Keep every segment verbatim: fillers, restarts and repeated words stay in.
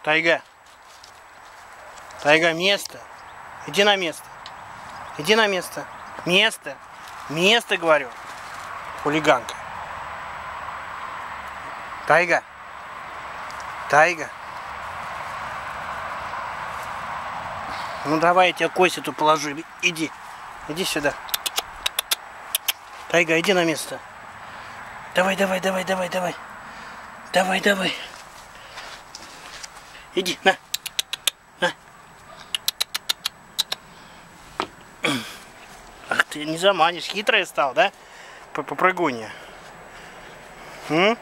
Тайга. Тайга, место. Иди на место. Иди на место. Место. Место, говорю. Хулиганка. Тайга. Тайга. Ну давай я тебе кость эту положу. Иди. Иди сюда. Тайга, иди на место. Давай, давай, давай, давай, давай. Давай, давай. Иди, на. На. Ах ты, не заманишь. Хитрая стал, да? Попрыгунья. М?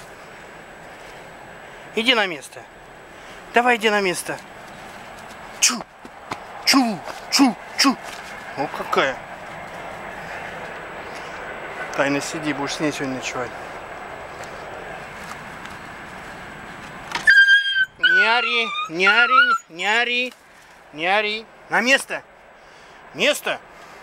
Иди на место. Давай, иди на место. Чу. Чу. Чу. Чу. О, какая. Тайна, сиди, будешь с ней сегодня ночевать. Не ори, не ори, не ори, не ори. На место. Место.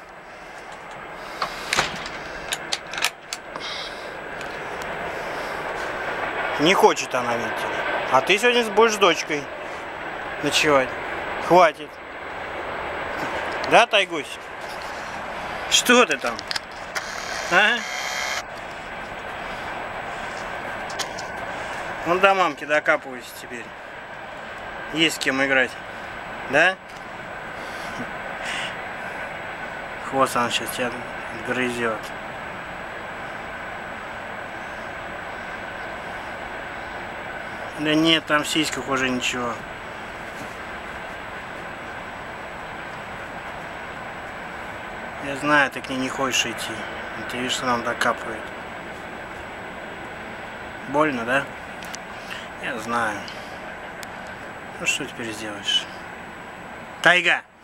Не хочет она, видите ли. А ты сегодня будешь с дочкой ночевать. Хватит. Да, Тайгусь? Что ты там? А? Вон до мамки докапывайся теперь. Есть с кем играть. Да? Хвост она сейчас тебя грызет. Да нет, там в сиськах уже ничего. Я знаю, ты к ней не хочешь идти. Ты видишь, что нам докапывает. Больно, да? Я знаю. Ну что теперь сделаешь? Тайга!